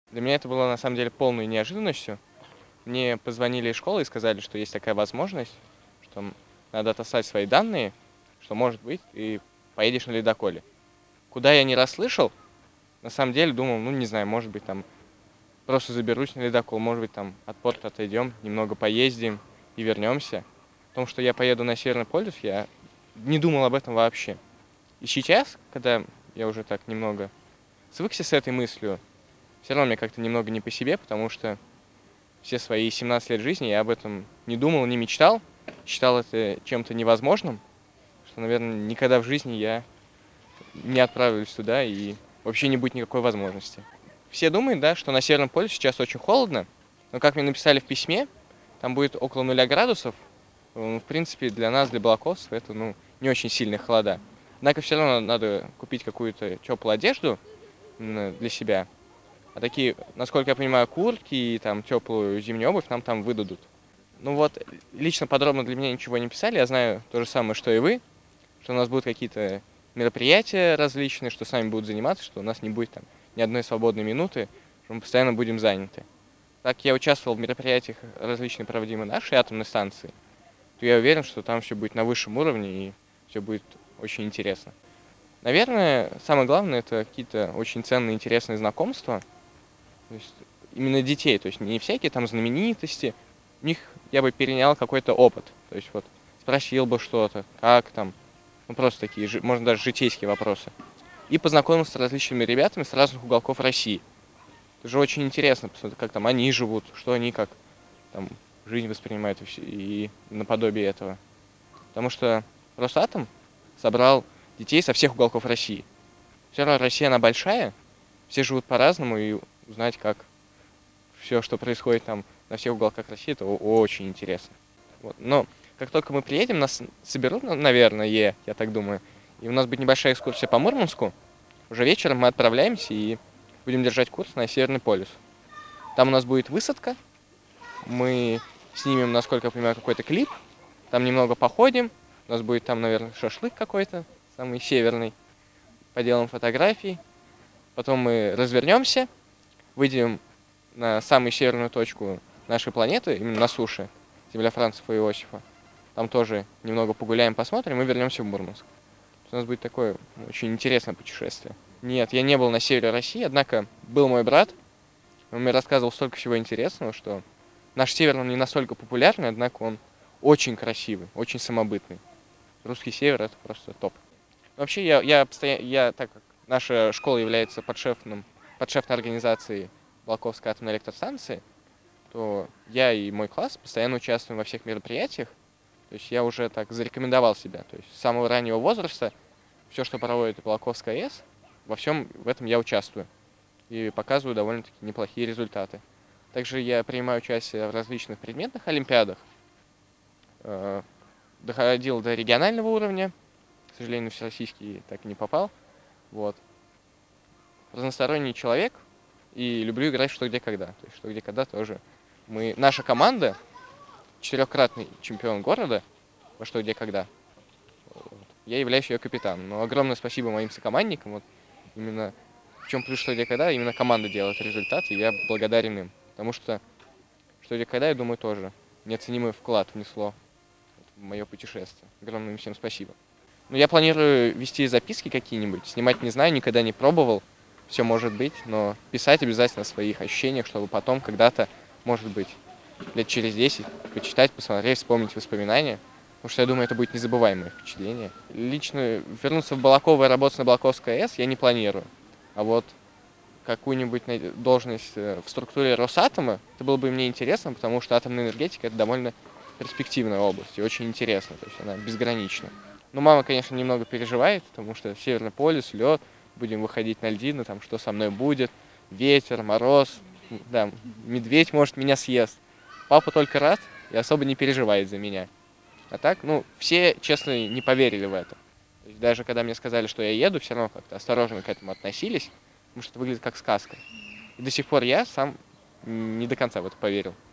Для меня это было на самом деле полной неожиданностью. Мне позвонили из школы и сказали, что есть такая возможность, что надо отослать свои данные, что, может быть, ты поедешь на ледоколе. Куда я не расслышал, на самом деле думал, ну, не знаю, может быть, там просто заберусь на ледокол, может быть, там от порта отойдем, немного поездим и вернемся. О том, что я поеду на Северный полюс, я не думал об этом вообще. И сейчас, когда я уже так немного свыкся с этой мыслью, все равно мне как-то немного не по себе, потому что все свои 17 лет жизни я об этом не думал, не мечтал, считал это чем-то невозможным, что, наверное, никогда в жизни я не отправлюсь туда и вообще не будет никакой возможности. Все думают, да, что на Северном полюсе сейчас очень холодно, но, как мне написали в письме, там будет около 0 градусов. В принципе, для нас, для балаковцев, это, не очень сильные холода. Однако все равно надо купить какую-то теплую одежду для себя. А такие, насколько я понимаю, куртки и там теплую зимнюю обувь нам там выдадут. Ну вот, лично подробно для меня ничего не писали. Я знаю то же самое, что и вы, что у нас будут какие-то мероприятия различные, что с нами будут заниматься, что у нас не будет там ни одной свободной минуты, что мы постоянно будем заняты. Так я участвовал в мероприятиях различные, проводимые нашей атомной станции, то я уверен, что там все будет на высшем уровне и все будет очень интересно. Наверное, самое главное это какие-то очень ценные, интересные знакомства. То есть именно детей, то есть не всякие там знаменитости. У них я бы перенял какой-то опыт. То есть вот спросил бы что-то, как там, просто такие, можно даже житейские вопросы. И познакомился с различными ребятами с разных уголков России. Это же очень интересно, посмотреть, как там они живут, что они как там жизнь воспринимают и наподобие этого. Потому что Росатом собрал детей со всех уголков России. Все равно Россия, она большая, все живут по-разному, и узнать, как все, что происходит там на всех уголках России, это очень интересно. Вот. Но как только мы приедем, нас соберут, наверное, я так думаю, и у нас будет небольшая экскурсия по Мурманску. Уже вечером мы отправляемся и будем держать курс на Северный полюс. Там у нас будет высадка, мы снимем, насколько я понимаю, какой-то клип, там немного походим, у нас будет там, наверное, шашлык какой-то, самый северный, поделаем фотографии, потом мы развернемся, выйдем на самую северную точку нашей планеты, именно на суше, земля Францифа и Иосифа. Там тоже немного погуляем, посмотрим и вернемся в Мурманск. У нас будет такое очень интересное путешествие. Нет, я не был на севере России, однако был мой брат. Он мне рассказывал столько всего интересного, что наш север, он не настолько популярный, однако он очень красивый, очень самобытный. Русский север — это просто топ. Вообще, так как наша школа является подшефной организацией Балаковской атомной электростанции, то я и мой класс постоянно участвуем во всех мероприятиях. То есть я уже так зарекомендовал себя. То есть с самого раннего возраста все, что проводит Балаковская АЭС, во всем в этом я участвую. И показываю довольно-таки неплохие результаты. Также я принимаю участие в различных предметных олимпиадах. Доходил до регионального уровня. К сожалению, всероссийский так и не попал. Вот. Разносторонний человек. И люблю играть в «Что, где, когда». То есть «Что, где, когда» тоже. Наша команда, 4-кратный чемпион города во «Что, где, когда». Вот. Я являюсь ее капитаном. Но огромное спасибо моим сокомандникам. Вот именно в чем плюс «Что, где, когда» именно команда делает результат, и я благодарен им. Потому что «Что, где, когда», я думаю, тоже неоценимый вклад внесло в мое путешествие. Огромное им всем спасибо. Но я планирую вести записки какие-нибудь. Снимать не знаю, никогда не пробовал. Все может быть, но писать обязательно о своих ощущениях, чтобы потом когда-то, может быть, лет через 10 почитать, посмотреть, вспомнить воспоминания. Потому что я думаю, это будет незабываемое впечатление. Лично вернуться в Балаково и работать на Балаковской АЭС я не планирую. А вот какую-нибудь должность в структуре Росатома, это было бы мне интересно, потому что атомная энергетика — это довольно перспективная область и очень интересная, то есть она безгранична. Но мама, конечно, немного переживает, потому что Северный полюс, лед, будем выходить на льдины, там что со мной будет, ветер, мороз, да, медведь, может, меня съест. Папа только рад и особо не переживает за меня. А так, все, честно, не поверили в это. То есть даже когда мне сказали, что я еду, все равно как-то осторожно к этому относились, потому что это выглядит как сказка. И до сих пор я сам не до конца в это поверил.